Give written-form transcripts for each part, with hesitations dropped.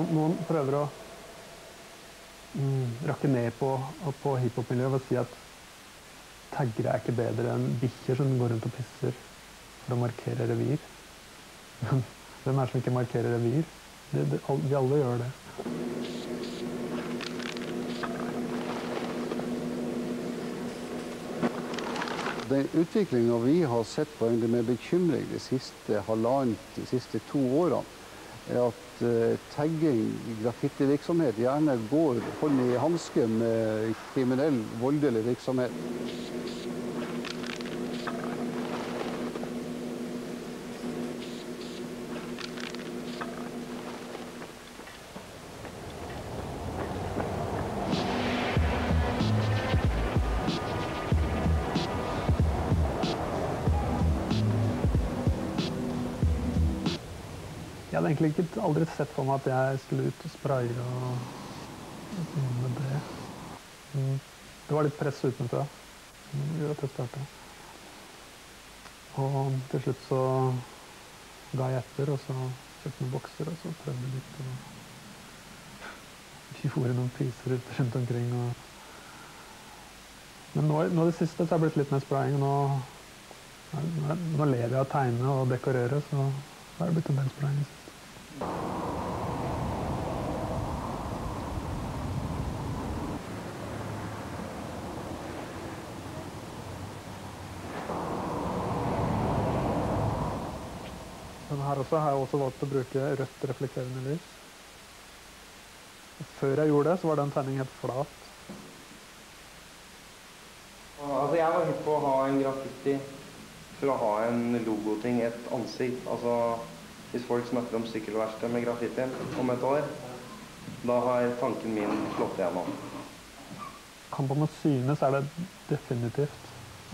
noen prøver å rakke ned på hiphop-miljøet ved å si at taggere er ikke bedre enn bikkjer som går rundt og pisser for å markere revir. Hvem er det som ikke markerer revir? Vi alle gjør det. Den utviklingen vi har sett på med bekymring de siste 2 årene, er at tagging, graffitivirksomhet gjerne går hånd i hanske med kriminell, voldelig virksomhet. Jeg hadde egentlig aldri sett for meg at jeg skulle ut og spraye og begynne med det. Det var litt press utenfra. Det gjorde at jeg startet. Og til slutt så ga jeg etter, og så kjøpte noen bokser, og så prøvde litt og gjorde noen priser rundt omkring. Men nå i det siste så har jeg blitt litt mer spraying. Nå lever jeg av å tegne og dekorere, så da har det blitt en del spraying. Her også har jeg også valgt å bruke rødt reflekterende lys. Før jeg gjorde det, så var den tegningen helt flat. Altså, jeg var hypp på å ha en graffiti for å ha en logoting, et ansikt. Altså, hvis folk snakker om sykkelverksted med graffiti om et år, da har tanken min slått igjennom. Kamp om å synes er det definitivt.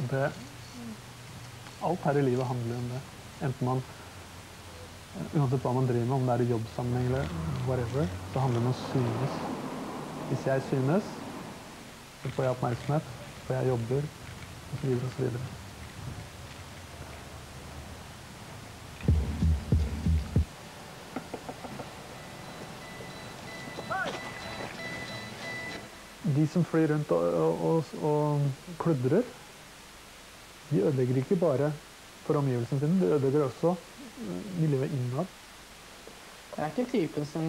Alt her i livet handler om det. Enten uansett hva man driver med, om det er i jobbsammenheng eller whatever, så handler det om å synes. Hvis jeg synes, så får jeg oppmerksomhet, får jeg jobber, og så videre og så videre. De som flyr rundt og kludrer, de ødelegger ikke bare for omgivelsene sine, de ødelegger også miljøet innad. Jeg er ikke typen som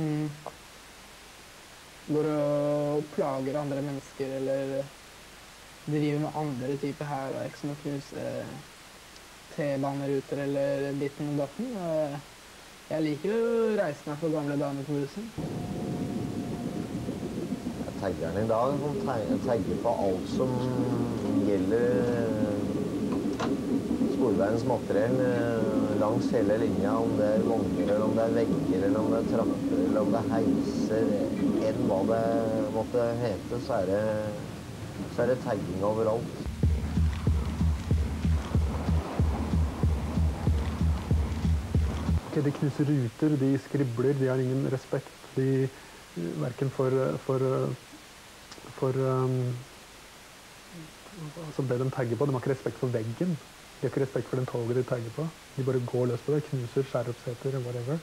går og plager andre mennesker, eller driver med andre typer hærverk, som å knuse T-baneruter eller ditten og datten. Jeg liker å reise meg for gamle damer på bussen. Taggerne i dag tagger på alt som gjelder sporveiens materiell langs hele linja, om det er vogner, eller om det er vegger, eller om det er trapper, eller om det er heiser, enn hva det måtte hete, så er det tagging overalt. Ok, de knuser ruter, de skribler, de har ingen respekt, hverken altså det de tagger på, de har ikke respekt for veggen. De har ikke respekt for den toget de tagger på. De bare går løs på det, knuser, skjærer opp seter, whatever.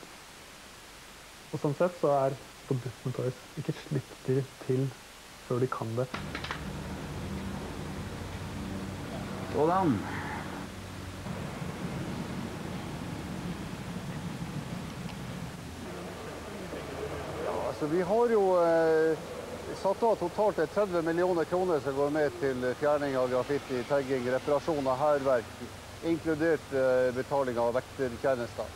Og sånn sett så er forbudt med toys. Ikke slipp de til før de kan det. Sådan. Ja, altså vi har jo satt av totalt 30 millioner kroner som går med til fjerning av graffiti, tagging, reparasjon av hærverk, inkludert betaling av vektertjenester.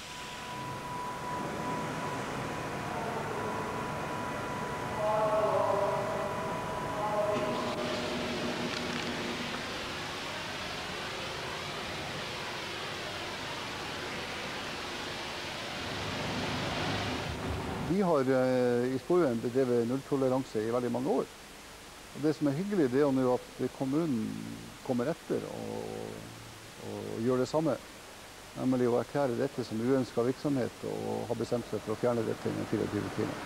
Vi har i Sporveien bedrevet nulltoleranse i veldig mange år. Og det som er hyggelig, det er jo at kommunen kommer etter og gjør det samme. Nemlig å erklære dette som uønsket virksomhet og har bestemt seg for å fjerne dette innen 24 timer.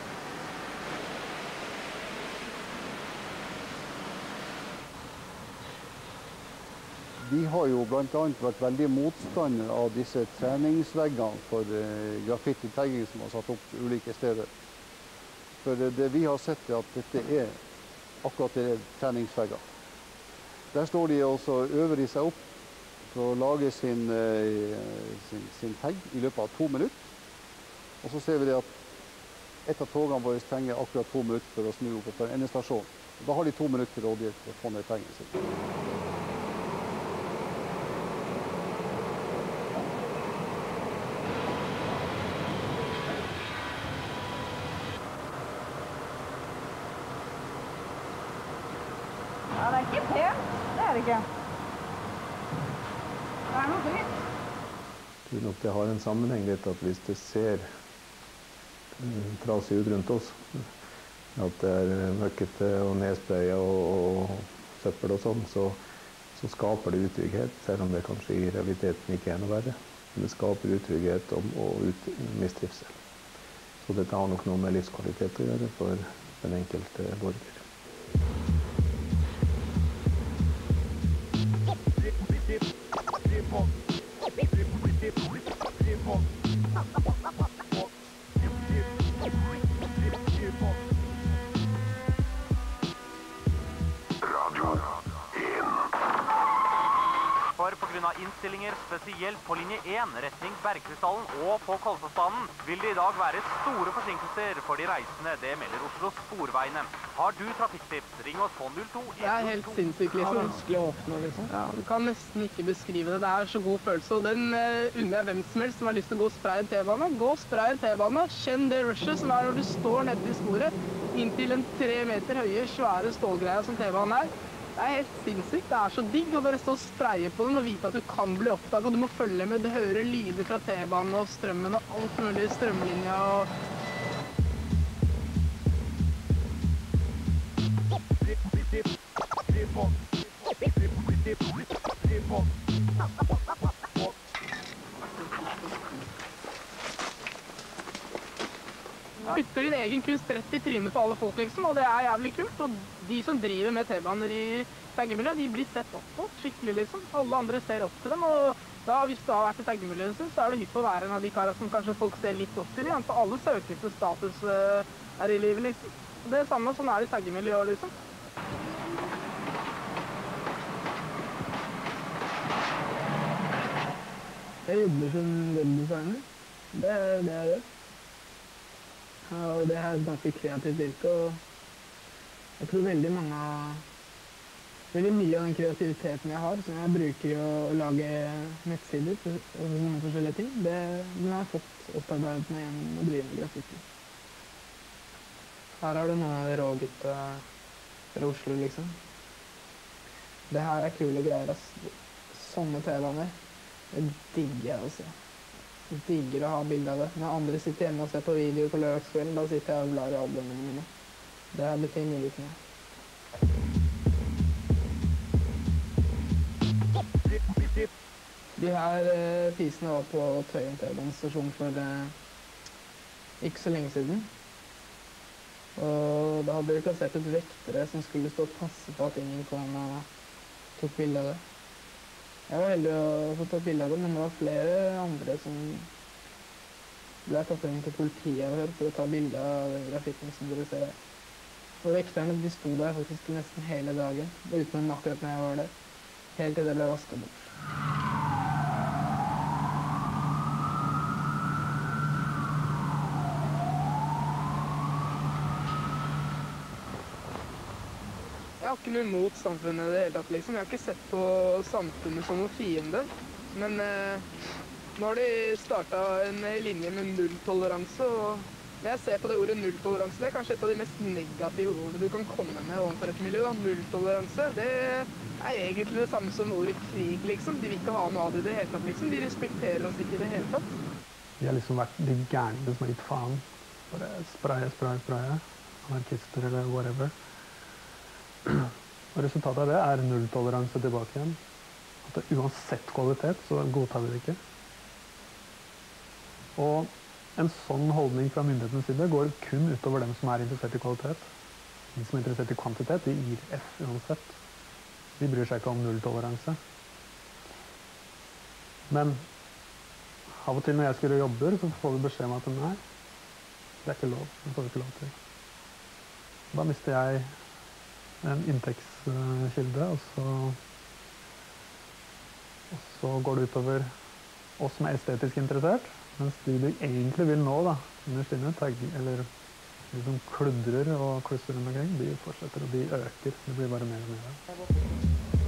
de har jo blant annet vært veldig motstander av disse treningsveggene for graffiti-tagging som har satt opp ulike steder. For det vi har sett er at dette er akkurat det treningsvegger. Der står de også og øver de seg opp for å lage sin tagg i løpet av 2 minutter. Og så ser vi det at et av togene våre trenger akkurat 2 minutter for å snu opp på en endestasjon. Da har de 2 minutter til rådighet for å få ned taggen sin. Ja, det er ikke pent. Det er det ikke. Det er noe dritt. Jeg tror nok det har en sammenheng litt at hvis det ser trasig ut rundt oss, at det er møkkete og nedspraya og søppel og sånn, så skaper det utrygghet, selv om det kanskje i realiteten ikke er noe verre. Det skaper utrygghet og mistrivsel. Så dette har nok noe med livskvalitet å gjøre for den enkelte borger. For på grunn av innstillinger, spesielt på linje 1, retning Bergkrystallen og på Kolsåsbanen, vil det i dag være store forsinkelser for de reisende. Det melder Oslo Sporveiene. Har du trafikktips, ring oss på 02. Det er helt sinnssykt, liksom. Vanskelig å åpne, liksom. Ja, du kan nesten ikke beskrive det. Det er så god følelse. Og den unner jeg hvem som helst som har lyst til å gå og spraye en T-bane. Gå og spraye en T-bane. Kjenn det rushet som er når du står nede i sporet, inntil en 3 meter høye, svære stålgreier som T-banen er. Det er helt sinnssykt. Det er så digg å bare stå og spraye på den og vite at du kan bli oppdaget, og du må følge med. Du hører lyder fra T-banen og strømmen og alt mulig, strømlinja og... Putter din egen kunst rett i trynet på alle folk, liksom, og det er jævlig kult. Og de som driver med T-baner i taggemiljøet, de blir sett opp på skikkelig, liksom. Alle andre ser opp til dem, og da, hvis du har vært i taggemiljøet, så er det hypp å være en av de karene som kanskje folk ser litt opp til, for alle søker til status her i livet, liksom. Og det er samme, sånn er det i taggemiljøet, liksom. Jeg jobber som webdesigner. Det er det. Og det er et ganske kreativt yrke, og jeg tror veldig mye av den kreativiteten jeg har, som jeg bruker i å lage nettsider og sånne forskjellige ting, den har jeg fått opparbeidet meg gjennom å drive med graffiti. Her har du noen av de rågutta fra Oslo, liksom. Det her er kule greier, ass. Sånne T-baner, det digger jeg å se. Jeg digger å ha bilde av det. Når andre sitter hjemme og ser på video på lørdagskvelden, da sitter jeg og blar i albumene mine. Det her betyr mye for meg. De her fisene var på Tøyen T-banestasjon for ikke så lenge siden. Og da hadde de plassert ut vektere som skulle stå og passe på at ingen kom og tok bilde av det. Jeg var heldig å få tatt bilde av det, men det var flere andre som ble tatt inn til politiet for å ta bilde av den graffitien som dere ser. Og vekterne, de sto der faktisk nesten hele dagen, utenom akkurat når jeg var der, helt til det ble vasket bort. Jeg har ikke noe imot samfunnet i det hele tatt, liksom. Jeg har ikke sett på samfunnet som noen fiende. Men nå har de startet en linje med nulltoleranse, og når jeg ser på det ordet nulltoleranse, det er kanskje et av de mest negative ordene du kan komme med overfor et miljø. Nulltoleranse, det er egentlig det samme som ordet krig, liksom. De vil ikke ha noe av det i det hele tatt, liksom. De respekterer oss ikke i det hele tatt. De har liksom vært de gærne som har gitt faen. Bare spraye. Anarkister eller whatever. Og resultatet av det er nulltoleranse tilbake igjen. At det, uansett kvalitet, så godtar vi det ikke. Og en sånn holdning fra myndighetens side går kun utover dem som er interessert i kvalitet. De som er interessert i kvantitet, de gir F uansett. De bryr seg ikke om nulltoleranse. Men av og til når jeg skal gjøre jobber, så får vi beskjed om at nei, det er ikke lov. Det får vi ikke lov til. Da mister jeg en inntektskilde, og så går det utover oss som er estetisk interessert, mens de du egentlig vil nå, da, innerst inne, eller de som kludrer og klusser rundt omkring, de fortsetter, og de øker. Det blir bare mer og mer.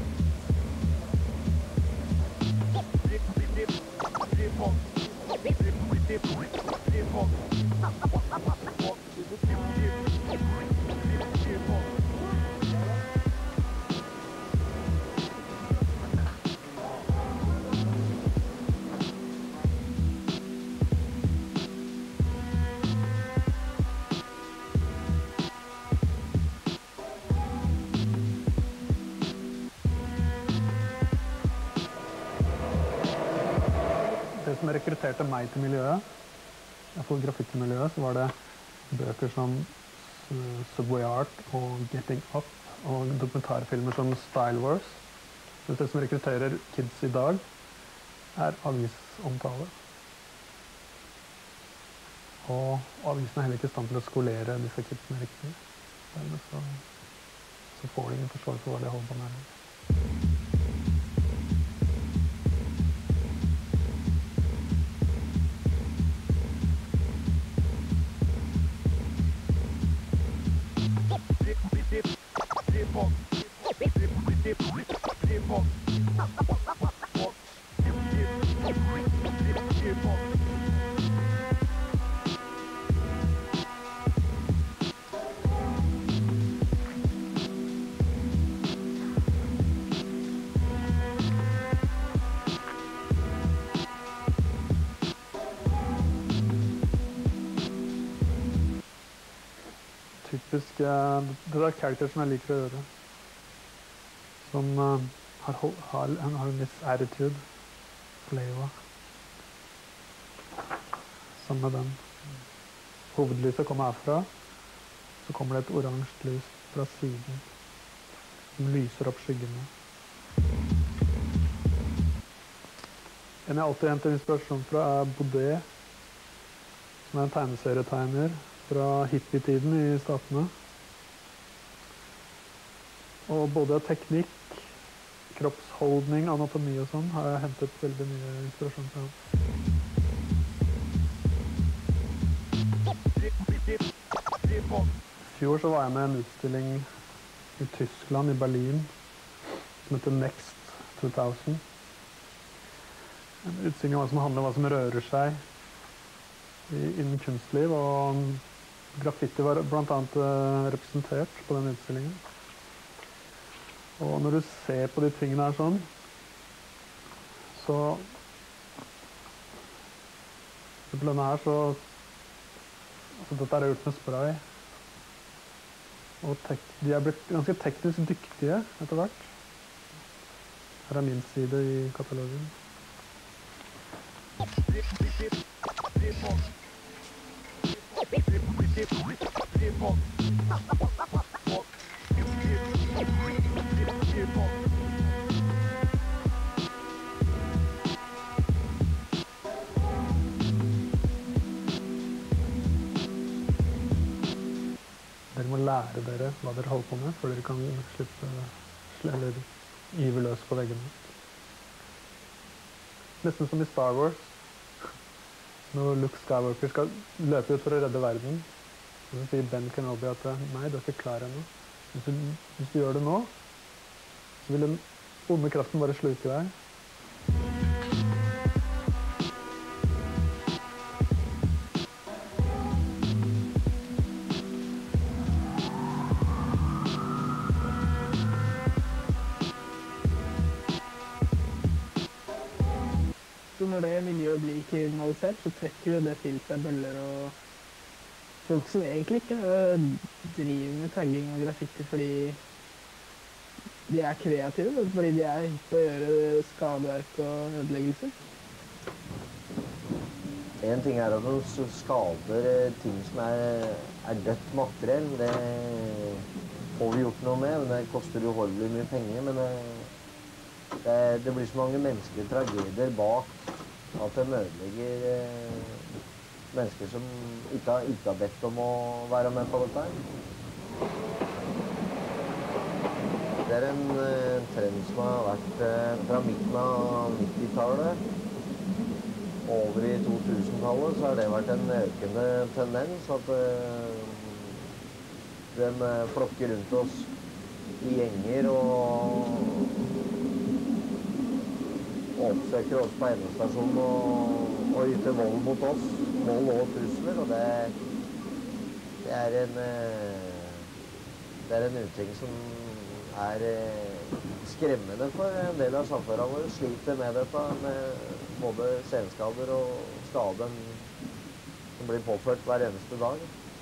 Det som rekrutterte meg til miljøet, for graffiti-miljøet, så var det bøker som Subway Art og Getting Up og dokumentarfilmer som Style Wars. Det som rekrutterer kids i dag, er avisomtale. Og avisen er heller ikke i stand til å skolere disse kidsene riktig. Dermed så får de ingen forståelse for hva de holder på med. Typisk, det er karakterer som jeg liker å gjøre. Som har en viss attitude. Flavor. Sammen med den. Hovedlyset kommer herfra. Så kommer det et oransje lys fra siden. Som lyser opp skyggene. En jeg alltid henter inspirasjon fra er Baudet. Som er en tegneserietegner fra hippietiden i statene. Og både teknikk, kroppsholdning, anatomi og sånn har jeg hentet veldig mye inspirasjon fra. I fjor så var jeg med en utstilling i Tyskland, i Berlin, som heter Next 2000. En utstilling som handler om hva som rører seg innen kunstliv, og graffiti var blant annet representert på den utstillingen. Og når du ser på de tingene her sånn, så på denne her så altså dette er gjort med spray. Og de er blitt ganske teknisk dyktige etter hvert. Her er min side i katalogen. Dere må lære dere hva dere holder på med, før dere kan slippe eller gyve løs på veggene. Nesten som i Star Wars. Når Luke Skywalker skal løpe ut for å redde verden, så sier Ben Kenobi at nei, du er ikke klar ennå. Hvis du gjør det nå, så vil den onde kraften bare sluke deg. Så når det miljøet blir kriminalisert, så trekker jo det til seg bøller og folk som egentlig ikke driver med tagging og graffiti fordi de er kreative, men fordi de er hypp på å gjøre skadeverk og ødeleggelser. En ting er at de skader ting som er dødt materiell. Det får vi gjort noe med, men det koster uholdelig mye penger. Men Det blir så mange menneskelige tragedier bak at det ødelegger mennesker som ikke har bedt om å være med på dette her. Det er en trend som har vært fra midten av 90-tallet. Over i 2000-tallet så har det vært en økende tendens at de flokker rundt oss i gjenger og oppsøker oss på endestasjonen og yter vold mot oss. Vold og trusler, og det er en uting som er skremmende for en del av samfunnet vårt. Sliter med dette, med både senskader og skader som blir påført hver eneste dag.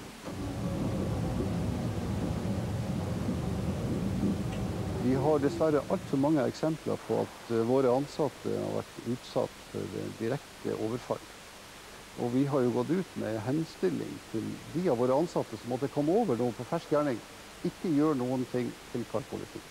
Vi har dessverre altfor mange eksempler på at våre ansatte har vært utsatt for direkte overfall. Og vi har jo gått ut med henstilling til de av våre ansatte som måtte komme over noe på fersk gjerning. Ikke gjør noen ting til kallpolitikk.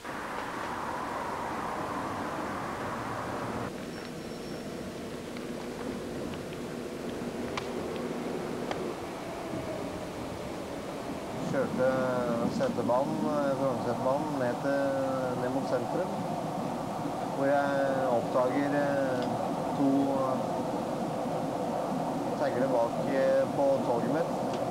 Kjørte Frognersetbanen ned mot sentrum, hvor jeg oppdager to seilere bak på toget mitt.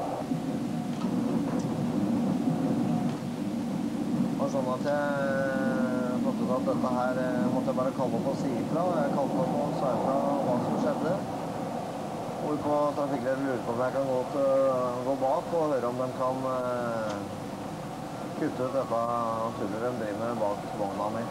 Og sånn at jeg fant ut at dette her måtte jeg bare kalle opp og si ifra. Jeg kalte opp og sa ifra hva som skjedde. Hvorpå trafikklederen lurer på om jeg kan gå bak og høre om de kan kutte ut dette tullet de driver med bak vogna mi.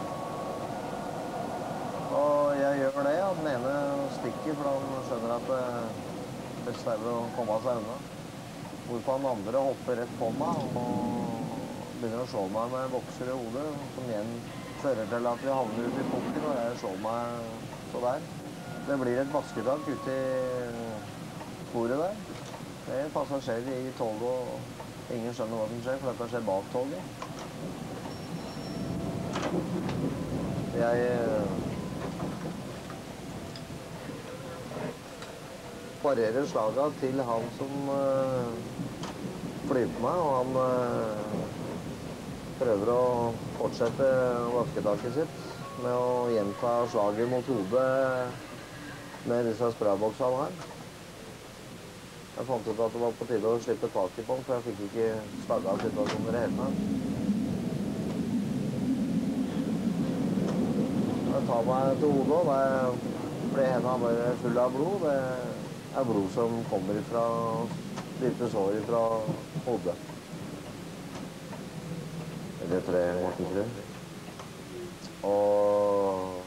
Og jeg gjør det, og den ene stikker, for han skjønner at det er best å komme seg unna. Hvorpå den andre hopper rett på meg og begynner å slå meg med bokser i hodet, som igjen fører til at vi havner ute i pokken, og jeg slår meg så der. Det blir et basketak ute i sporet der. Det er passasjerer i toget, og ingen skjønner hva som skjer, for dette skjer bak toget. Jeg parerer slaget til han som flyr på meg, og han prøver å fortsette vasketaket sitt med å gjenta slaget mot hodet med disse sprayboksene her. Jeg fant ut at det var på tide å slippe tak i på den, for jeg fikk ikke slagget av situasjonen i det hele tatt. Jeg tar meg til hodet, og der ble hendene bare full av blod. Det er blod som kommer fra dype sår fra hodet. Det tror jeg Morten tror. Og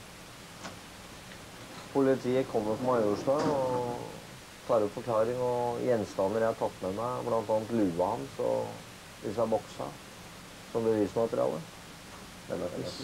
politiet kommer på Majorstua og tar opp forklaring, og gjenstander jeg har tatt med meg, blant annet lua hans og disse boksa, som bevismateriale. Det møtes.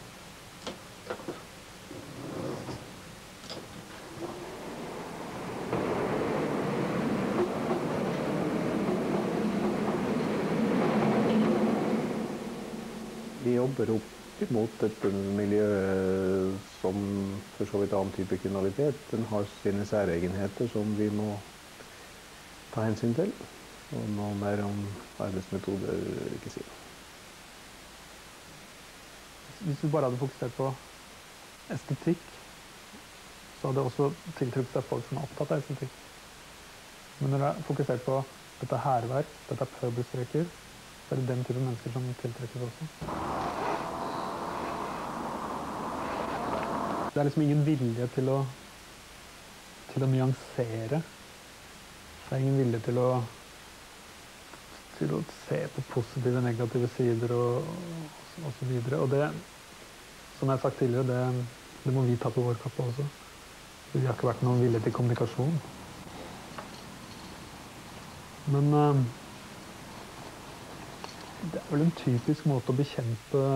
Vi jobber opp mot et miljø som for så vidt annen type kriminalitet. Den har sine særegenheter som vi må ta hensyn til. Og noe mer om arbeidsmetoder ikke si. Hvis du bare hadde fokusert på estetikk, så hadde det også tiltrukket seg folk som er opptatt av estetikk. Men når du er fokusert på dette hærverk, dette pøbelstreker, så er det den type mennesker som tiltrekkes også. Det er liksom ingen vilje til å nyansere. Det er ingen vilje til å se på positive og negative sider og så videre. Og det, som jeg har sagt tidligere, det må vi ta på vår kappe også. Vi har ikke vært noen vilje til kommunikasjon. Men det er vel en typisk måte å bekjempe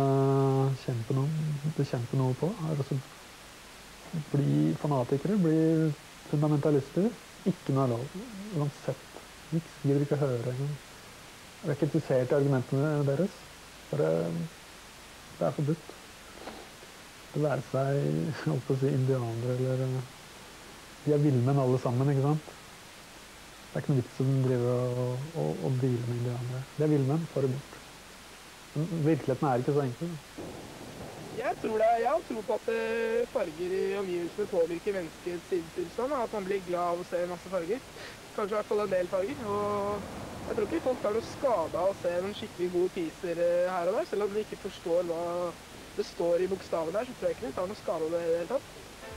noe på. Altså, bli fanatikere, bli fundamentalister. Ikke noe lov, uansett. Niks gidder ikke høre engang. Jeg er ikke interessert i argumentene deres. Bare, det er forbudt. Det være seg, jeg holdt på å si, indianere eller de villmenn alle sammen, ikke sant? Det ikke noe vits som driver og dealer med indianere. De villmenn, får det bort. Men virkeligheten ikke så enkel. Jeg har tro på at farger i omgivelsene påvirker menneskets sinnstilstand, at man blir glad av å se masse farger. Kanskje i hvert fall en del farger. Og jeg tror ikke folk tar noe skade av å se noen skikkelig gode piser her og der, selv om de ikke forstår hva det står i bokstaven der, så tror jeg ikke de tar noe skade av det i det hele tatt.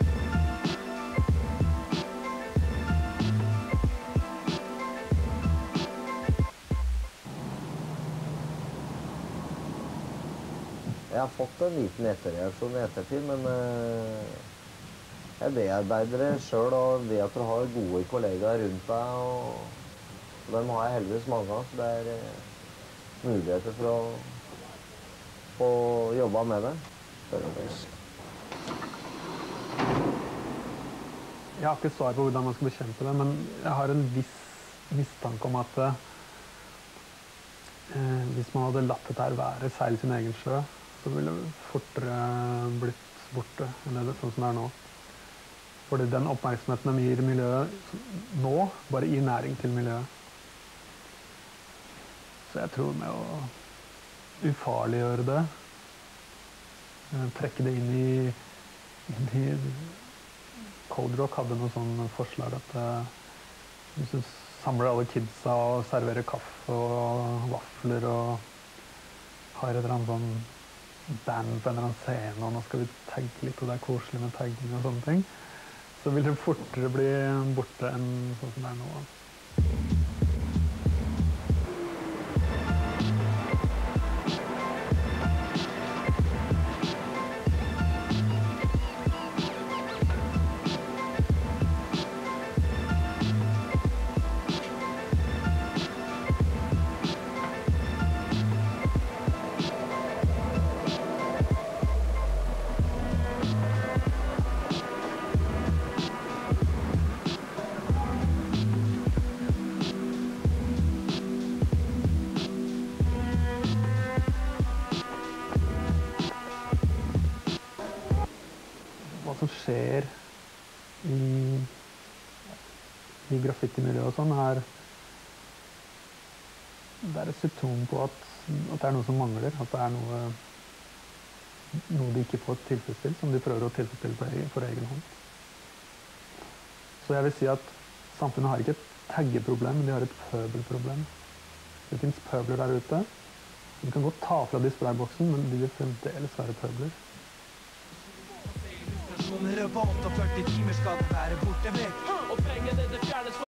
Jeg har fått en liten etterreaksjon i ettertid, men jeg bearbeider det selv og vet at du har gode kollegaer rundt deg, og dem har jeg heldigvis mange av, så det muligheter for å få jobba med det. Jeg har ikke svar på hvordan man skal bekjempe det, men jeg har en viss mistanke om at hvis man hadde latt dette her være seil sin egen sjø, så ville det fortere blitt borte enn det sånn som det nå. Fordi den oppmerksomheten de gir miljøet nå, bare gir næring til miljøet. Så jeg tror med å ufarliggjøre det, trekke det inn i Cold Rock hadde noe sånn forslag at hvis du samler alle kidsa og serverer kaffe og vafler og har et eller annet sånn band på en eller annen scene, og nå skal vi tagge litt, og det koselig med tagging og sånne ting, så vil det fortere bli borte enn sånn som det nå. Hva som skjer i graffiti-miljøet og sånn, det et symptom på at det noe som mangler, at det noe de ikke får tilfredsstilt, som de prøver å tilfredsstille for egen hånd. Så jeg vil si at samfunnet har ikke et taggeproblem, men de har et pøbelproblem. Det finnes pøbler der ute. Du kan godt ta fra de sprayboksen, men de vil fremdeles være pøbler. Revolt og 40 timer skal det være borte vekk. Og pengene det fjernes